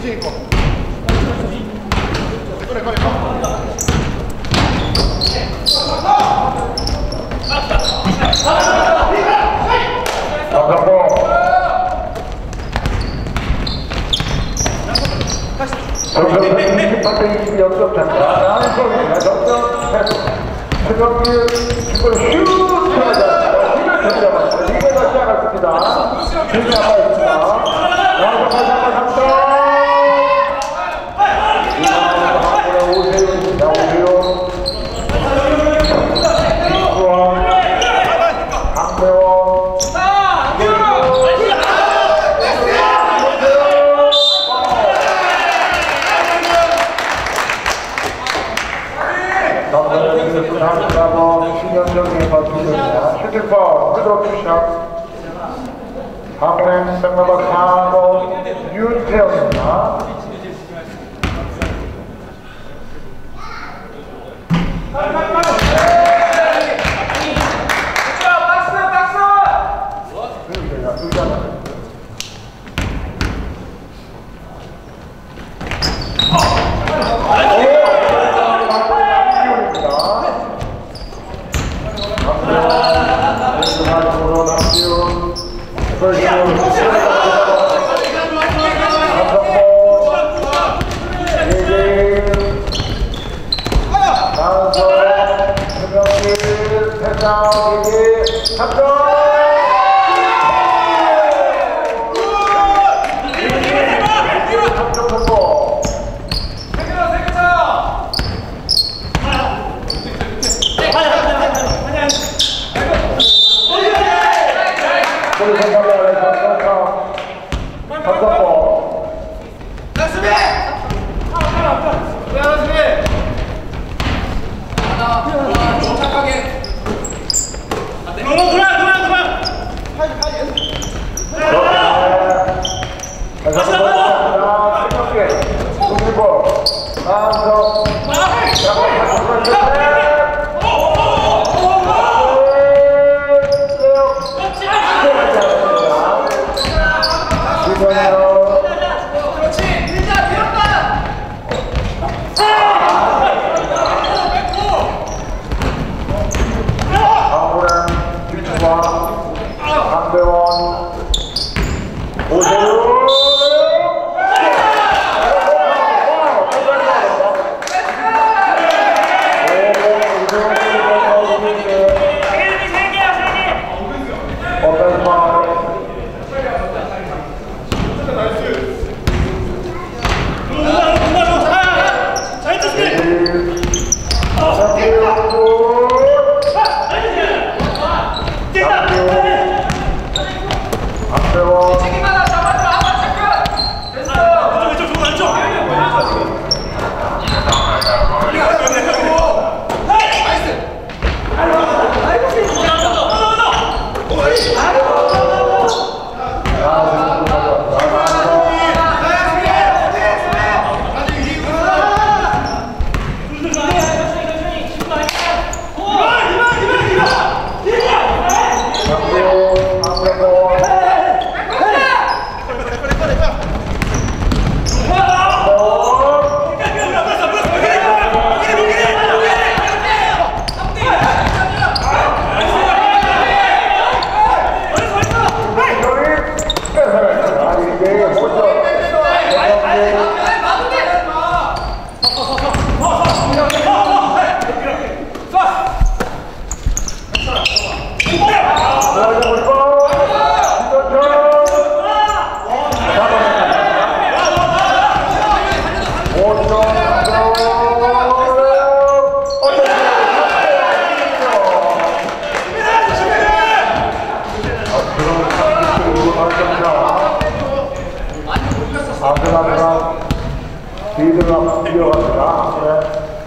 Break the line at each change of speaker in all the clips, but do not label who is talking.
리드가 뛰어갑니다.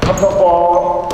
삼성볼.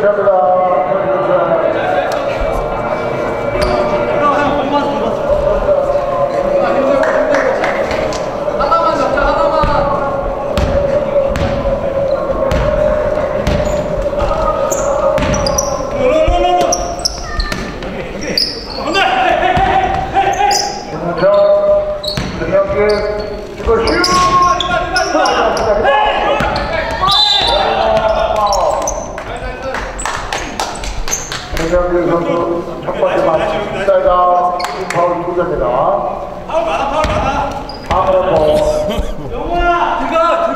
김정길 선수 첫 번째 마치 사이드 파울 2개입니다.
파울 많아.
다음으로
영호야 들어가.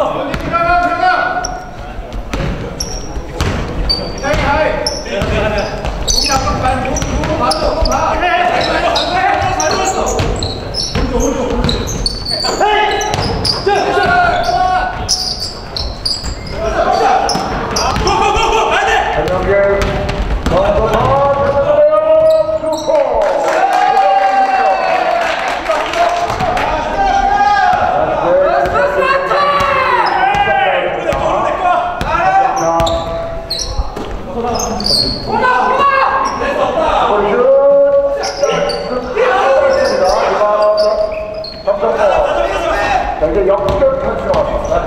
이제 역전 찬스가 왔습니다.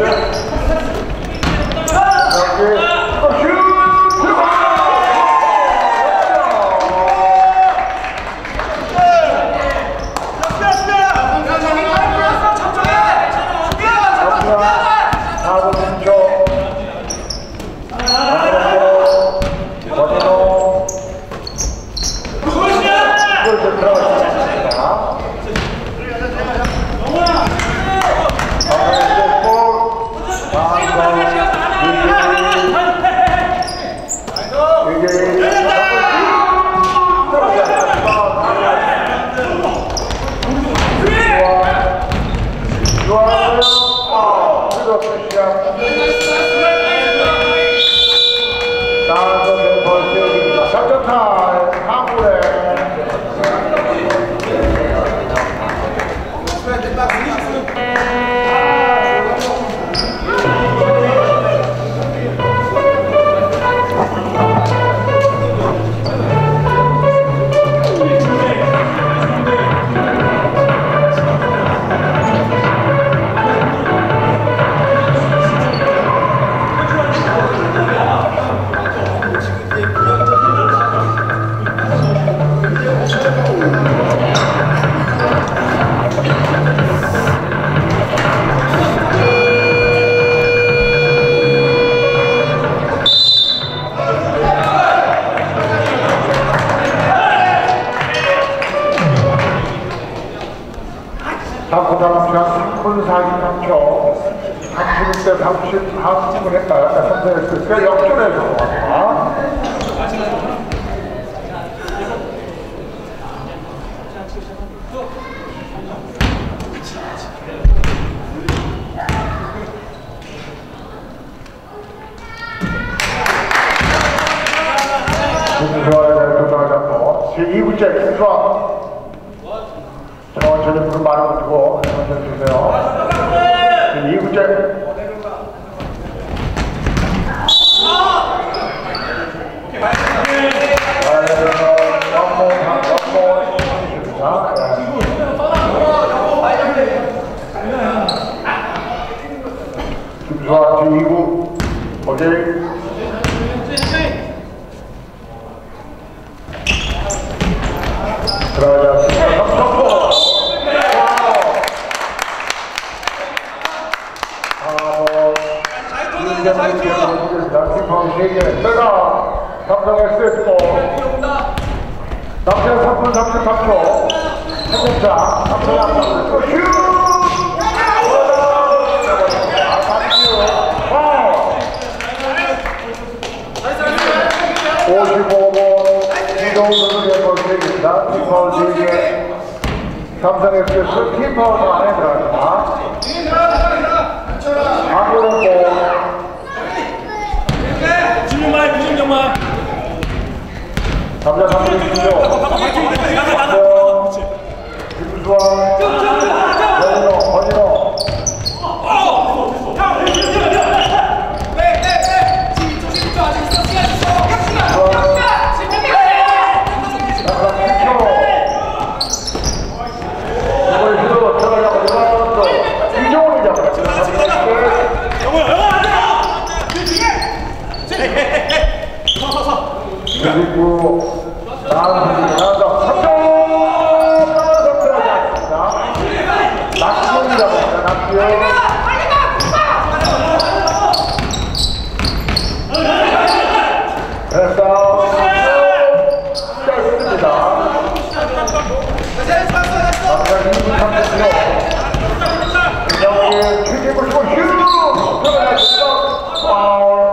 다음부터는 3분 43초 36대 30분 했다가 선수였으니까 역전해서 왔다. 김수아의 도전을 잡고 제2구째 김수아 천천히 불을 많이 붙이고 천천히 주세요. 지금 2구째 김수아 제2구 어제 들어가자. 내가 삼성 SS고 남편 3분 33초 해공자 삼성 앞서 슛! 55번 이동훈 선수의 볼킥입니다. 팀파울 4개 삼성 SS 팀파울 안에 들어갑니다. 아무런 볼
무정말
남자 3분이죠. 김수환 권인호
네, 지금 아직 있었어.
그리고 다음 나가서 3점! 낙지입니다. 낙지요. 됐어. 짧습니다. 남자 2분 30초. 김영희 튀기고 싶어 슛! 들어갔습니다. 파울.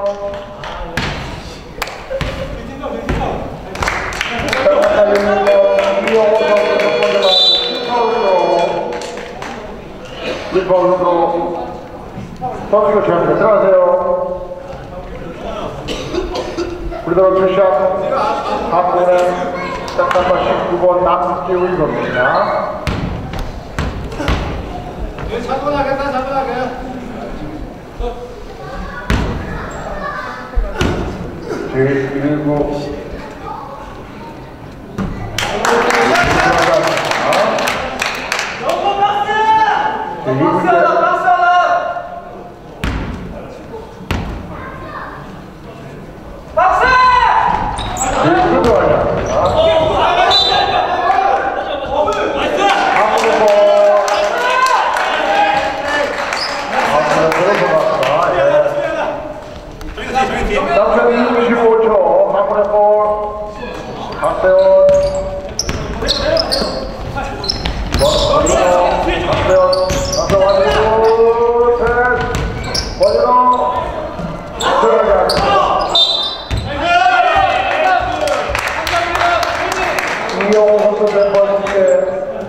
이영호 선수 첫 번째 맞은 뒷파울로 선수가 제압니다. 들어가세요. 우리들은 투샷 박보는 잠깐만 19번 남기훈 선수입니다.
차분하겠다 차분하게.
제1구 남편 25초 박근혜 볼 박세원 박세원 머리로 들어가자. 이영호 선수 멤버님께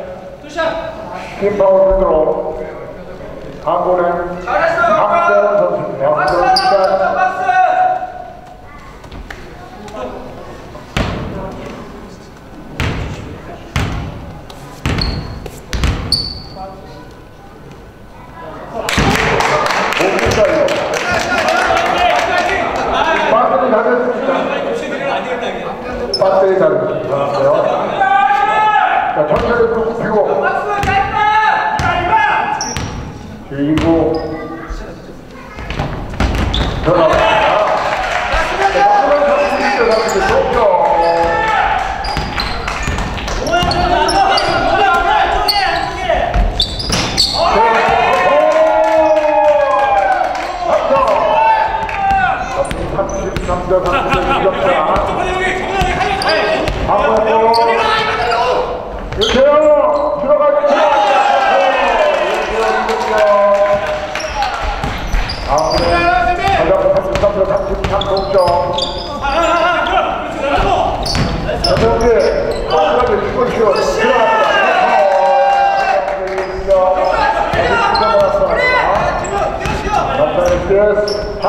김파울로 강군은 박세원 선수입니다. 박세원 시간 배터리 잘했어요. 자, 천천히 쭉 피고. 그리고 들어갑니다. 유세요 들어가주세요. 가장 33점 동점. 여성들 마지막에 슈퍼쇼 들어갑니다.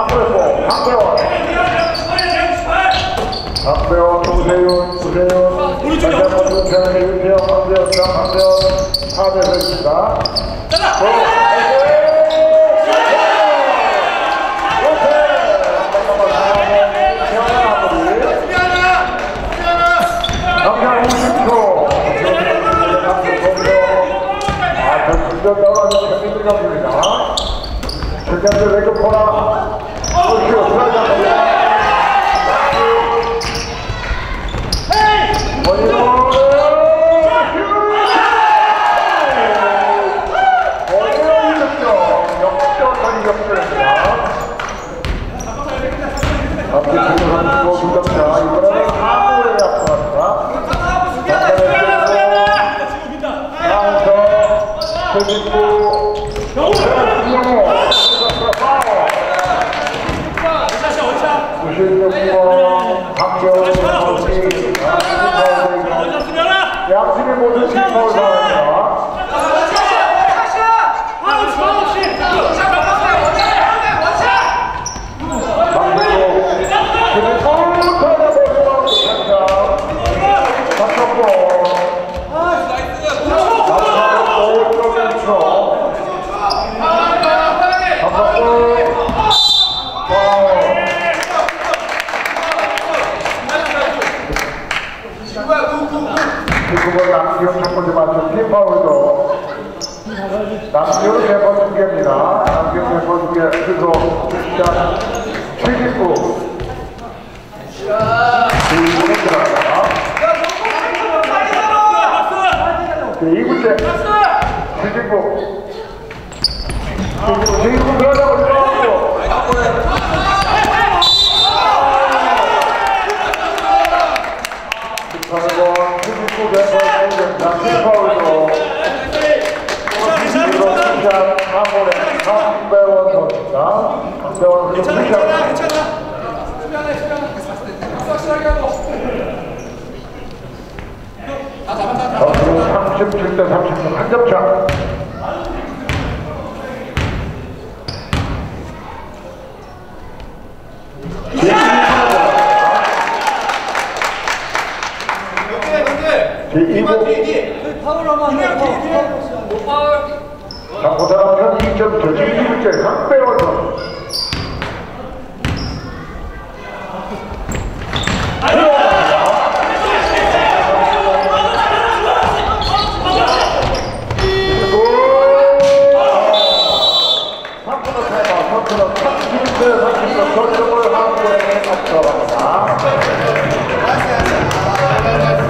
박배원, 우세윤, 오른쪽 편에 윤태영, 황재현, 강한재현, 4대 있습니다. 남자 50초. 결승전 나가는 재밌는 경기입니다. 최경재 레그 코너, 오시오, 들어갑니다. 양팀이 모두 팀파울 당합니다. 남기훈 첫 번째 맞춘 팀파울도 남기훈 멤버 2개입니다. 남기훈 멤버 2개 그래서 시작 79 37대 36 한 점 차. 제2부 자, 고등학교 2점 저 제2부째 강배원 선수는 30대 30도 결정을 한국에 앞서갑니다.